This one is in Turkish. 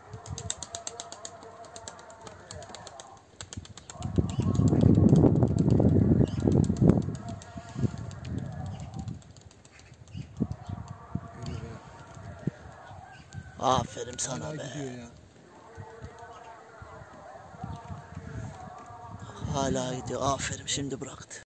Aferin sana Hala be. gidiyor ya. Hala gidiyor. Aferin, şimdi bıraktı.